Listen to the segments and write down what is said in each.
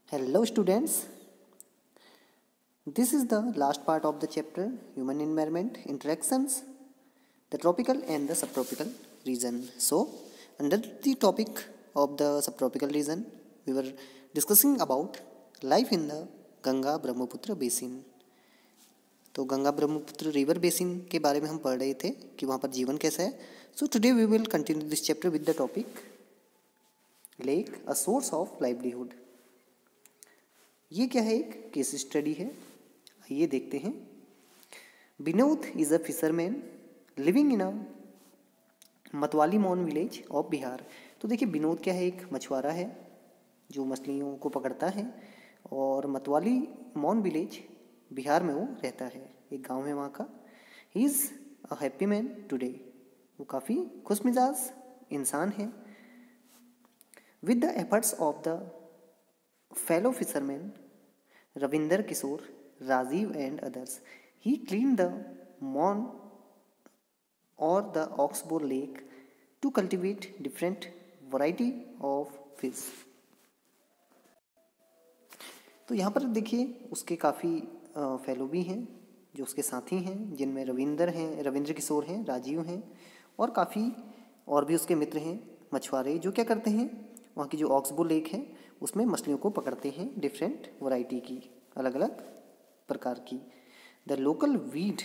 Hello students, this is the last part of the chapter Human Environment Interactions, the tropical and the subtropical region. So, under the topic of the subtropical region, we were discussing about life in the Ganga Brahmaputra basin. तो Ganga Brahmaputra river basin के बारे में हम पढ़ रहे थे कि वहाँ पर जीवन कैसा है. So today we will continue this chapter with the topic lake a source of livelihood. ये क्या है? एक केस स्टडी है. आइए देखते हैं. Vinod is a fisherman living in a Matwali maun village of Bihar. तो देखिए विनोद क्या है? एक मछुआरा है जो मछलियों को पकड़ता है और मतवाली मॉन विलेज बिहार में वो रहता है. एक गांव है वहाँ का. He is a happy man today. वो काफ़ी खुश मिजाज इंसान है. With the efforts of the fellow fishermen Ravinder Kishore, Rajiv and others, he cleaned the Mon or the Oxbow lake to cultivate different variety of fish. तो यहाँ पर देखिए उसके काफ़ी फेलो भी हैं जो उसके साथी हैं, जिनमें रविंद्र किशोर हैं, राजीव हैं और काफ़ी और भी उसके मित्र हैं मछुआरे, जो क्या करते हैं वहाँ की जो ऑक्सबो लेक है उसमें मछलियों को पकड़ते हैं डिफरेंट वैरायटी की, अलग अलग प्रकार की. The local weed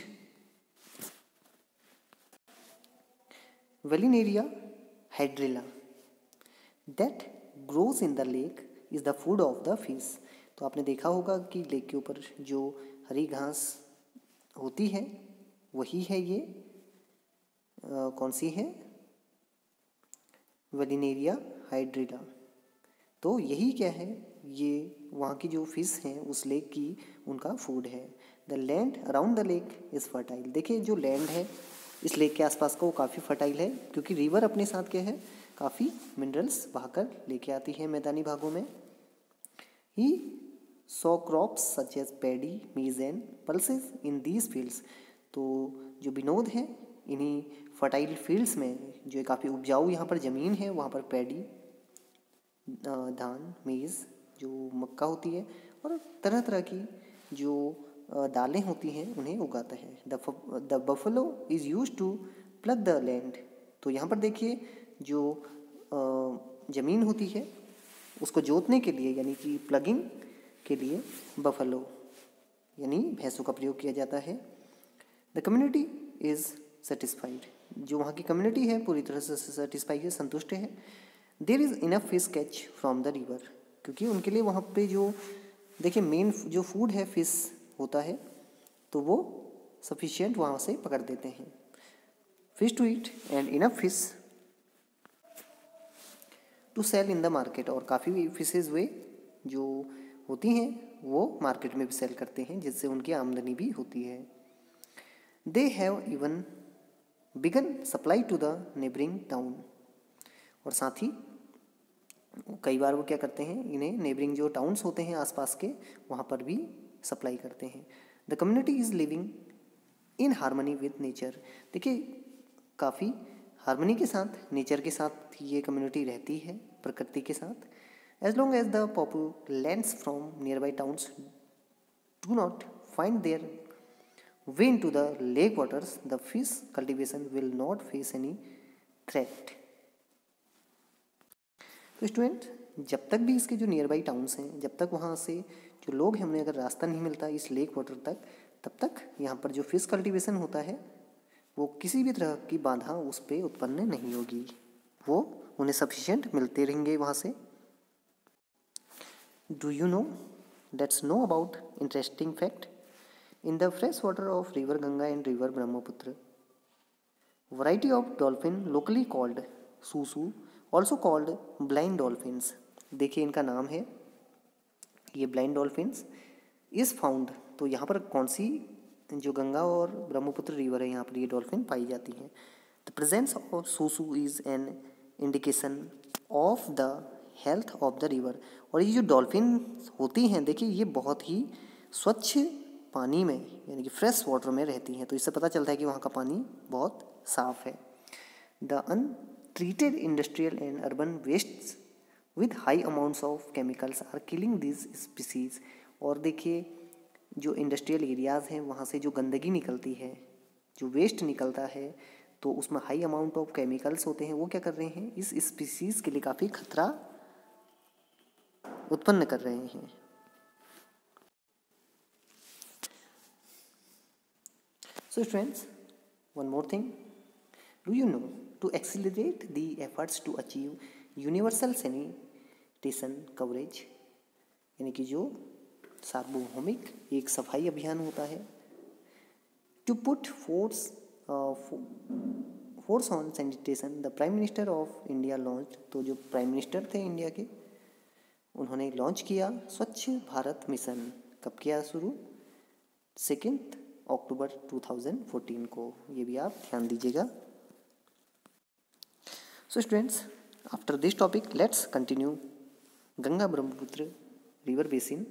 vallisneria hydrilla that grows in the lake is the food of the fish. तो आपने देखा होगा कि लेक के ऊपर जो हरी घास होती है वही है ये कौन सी है? Vallisneria hydrilla. तो यही क्या है? ये वहाँ की जो फिश हैं उस लेक की उनका फूड है. The land around the lake is fertile. देखिए जो लैंड है इस लेक के आसपास का वो काफ़ी फर्टाइल है, क्योंकि रिवर अपने साथ क्या है? काफ़ी मिनरल्स बहाकर लेके आती है मैदानी भागों में. He sow crops such as paddy maize and pulses in these fields. तो जो विनोद है इन्हीं फर्टाइल फील्ड्स में, जो काफ़ी उपजाऊ यहाँ पर ज़मीन है, वहाँ पर पैडी, धान, मेज़ जो मक्का होती है और तरह तरह की जो दालें होती हैं उन्हें उगाता है. The buffalo is use to plough the land. तो यहाँ पर देखिए जो ज़मीन होती है उसको जोतने के लिए, यानी कि प्लगिंग के लिए बफलो यानी भैंसों का प्रयोग किया जाता है. The community is satisfied. जो वहाँ की कम्युनिटी है पूरी तरह से सेटिस्फाइड है, संतुष्ट है. There is enough fish catch from the river. क्योंकि उनके लिए वहाँ पे जो देखिए मेन जो फूड है फिश होता है, तो वो सफिशिएंट वहाँ से पकड़ देते हैं. Fish to eat and enough fish to sell in the market. और काफ़ी फिशेज वे जो होती हैं वो मार्केट में भी सेल करते हैं, जिससे उनकी आमदनी भी होती है. They have even begun supply to the neighbouring town. और साथ ही कई बार वो क्या करते हैं, इन्हें नेबरिंग जो टाउन्स होते हैं आसपास के वहाँ पर भी सप्लाई करते हैं. The community is living in harmony with nature. देखिए काफ़ी हार्मनी के साथ, नेचर के साथ ये कम्युनिटी रहती है, प्रकृति के साथ. As long as the populants from nearby towns do not find their way into the lake waters, the fish cultivation will not face any threat. तो स्टूडेंट जब तक भी इसके जो नियर बाई टाउन्स हैं, जब तक वहाँ से जो लोग हैं उन्हें अगर रास्ता नहीं मिलता इस लेक वाटर तक, तब तक यहाँ पर जो फिश कल्टीवेशन होता है वो किसी भी तरह की बाधा उस पर उत्पन्न नहीं होगी. वो उन्हें सफिशिएंट मिलते रहेंगे वहाँ से. Do you know let's know about interesting fact. In the fresh water of river Ganga and river Brahmaputra, variety of dolphin locally called susu, also called blind dolphins. देखिए इनका नाम है ये ब्लाइंड डॉल्फिन्स इज़ फाउंड. तो यहाँ पर कौन सी जो गंगा और ब्रह्मपुत्र रिवर है यहाँ पर ये डॉल्फिन पाई जाती हैं. The presence of susu is an indication of the health of the river. और ये जो डॉल्फिन होती हैं देखिए ये बहुत ही स्वच्छ पानी में यानी कि फ्रेश वाटर में रहती हैं, तो इससे पता चलता है कि वहाँ का पानी बहुत साफ है. The untreated industrial and urban wastes with high amounts of chemicals are killing these species। और देखिए जो इंडस्ट्रियल एरियाज़ हैं वहाँ से जो गंदगी निकलती है, जो वेस्ट निकलता है, तो उसमें हाई अमाउंट ऑफ केमिकल्स होते हैं, वो क्या कर रहे हैं, इस स्पीसीज़ के लिए काफ़ी खतरा उत्पन्न कर रहे हैं। So friends, one more thing, do you know, to accelerate the efforts to achieve universal sanitation coverage, यानी कि जो सार्वभौमिक एक सफाई अभियान होता है, to put force on sanitation, the prime minister of India launch, तो जो प्राइम मिनिस्टर थे इंडिया के, उन्होंने लॉन्च किया स्वच्छ भारत मिशन। कब किया शुरू? 2 अक्टूबर 2014 को। ये भी आप ध्यान दीजिएगा। So students, after this topic let's continue Ganga Brahmaputra river basin.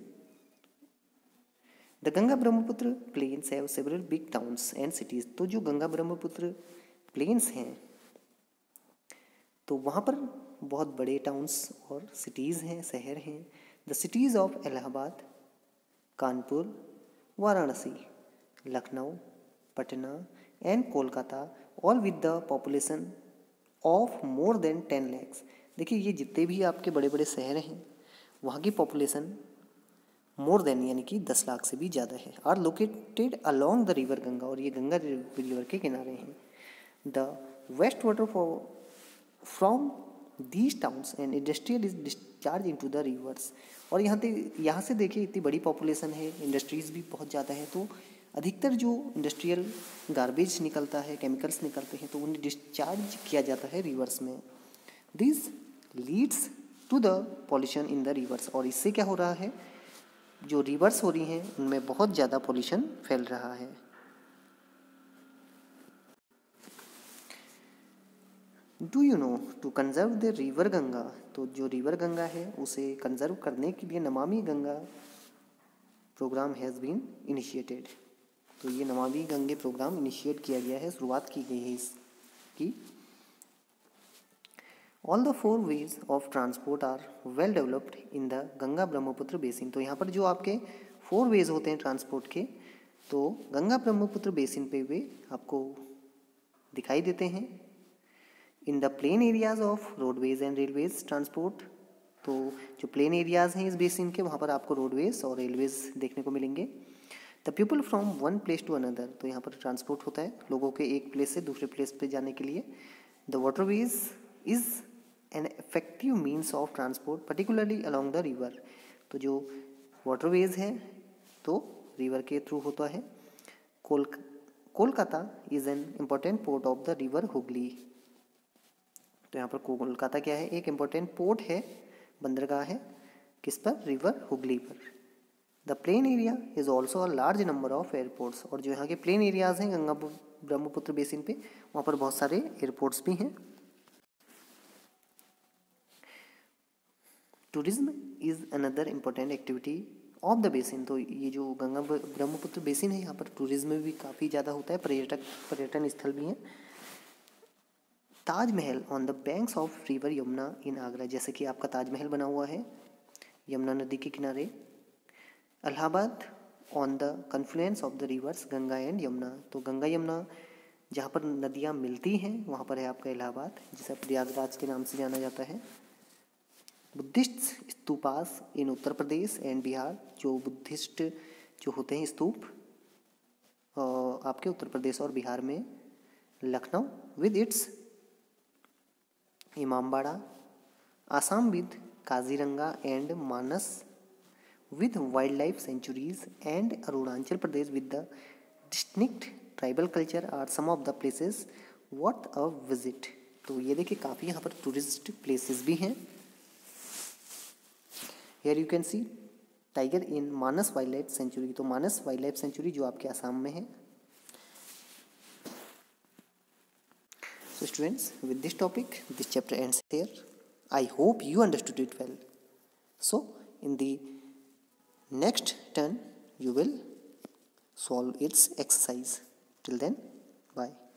The Ganga Brahmaputra plains have several big towns and cities. तो जो गंगा ब्रह्मपुत्र प्लेन्स हैं तो वहाँ पर बहुत बड़े टाउन्स और सिटीज़ हैं, शहर हैं। The cities of Allahabad, Kanpur, Varanasi, Lucknow, Patna and Kolkata, all with the population of more than 10 lakhs। देखिए ये जितने भी आपके बड़े बड़े शहर हैं वहाँ की पॉपुलेशन मोर देन यानी कि 10 लाख से भी ज़्यादा है। Are located along the river Ganga, और ये गंगा रिवर के किनारे हैं। The waste water from these towns and industrial is discharge into the rivers. और यहाँ से देखिए इतनी बड़ी पॉपुलेशन है, इंडस्ट्रीज़ भी बहुत ज़्यादा है, तो अधिकतर जो इंडस्ट्रियल गार्बेज निकलता है, केमिकल्स निकलते हैं, तो उन्हें डिस्चार्ज किया जाता है रिवर्स में। This leads to the pollution in the rivers, और इससे क्या हो रहा है, जो रिवर्स हो रही हैं उनमें बहुत ज़्यादा पॉल्यूशन फैल रहा है। Do you know to conserve the river Ganga, तो जो रिवर गंगा है उसे कंजर्व करने के लिए Namami Ganga programme has been initiated. तो ये नमामि गंगे प्रोग्राम इनिशिएट किया गया है, शुरुआत की गई है इसकी। All the 4 ways of transport are well developed in the Ganga Brahmaputra basin. तो यहाँ पर जो आपके 4 ways होते हैं ट्रांसपोर्ट के, तो गंगा ब्रह्मपुत्र बेसिन पे वे आपको दिखाई देते हैं। In the plain areas of roadways and railways transport, तो जो प्लेन एरियाज हैं इस बेसिन के, वहाँ पर आपको रोडवेज और रेलवेज देखने को मिलेंगे। The people from one place to another, तो यहाँ पर ट्रांसपोर्ट होता है लोगों के एक प्लेस से दूसरे प्लेस पे जाने के लिए। The waterways is an effective means of transport particularly along the river, तो जो वाटरवेज है तो रिवर के थ्रू होता है। Kolkata is an important port of the river Hooghly, तो यहाँ पर कोलकाता क्या है, एक इम्पॉर्टेंट पोर्ट है, बंदरगाह है, किस पर, रिवर हुगली पर। The plain area is also a large number of airports, और जो यहाँ के प्लेन एरियाज हैं गंगा ब्रह्मपुत्र बेसिन पे, वहाँ पर बहुत सारे एयरपोर्ट्स भी हैं। Tourism is another important activity of the basin, तो ये जो गंगा ब्रह्मपुत्र बेसिन है यहाँ पर टूरिज्म भी काफ़ी ज़्यादा होता है, पर्यटन स्थल भी हैं। Taj Mahal on the banks of river Yamuna in Agra, जैसे कि आपका ताजमहल बना हुआ है यमुना नदी के किनारे। Allahabad on the confluence of the rivers Ganga and Yamuna, तो गंगा यमुना जहाँ पर नदियाँ मिलती हैं वहाँ पर है आपका इलाहाबाद, जिसे प्रयागराज के नाम से जाना जाता है। Buddhist stupas in Uttar Pradesh and Bihar, जो बुद्धिस्ट जो होते हैं स्तूप आपके उत्तर प्रदेश और बिहार में। Lucknow with its Imambara, Assam with Kaziranga and Manas with wildlife sanctuaries, and Arunachal Pradesh with the distinct tribal culture are some of the places worth a visit। तो ये देखिए काफ़ी यहाँ पर टूरिस्ट प्लेसेस भी हैं। Here you can see tiger in Manas wildlife sanctuary, तो Manas wildlife century जो आपके आसाम में है। So students, with this topic, this chapter ends here. I hope you understood it well. So in the next turn you will solve its exercise. Till then, bye.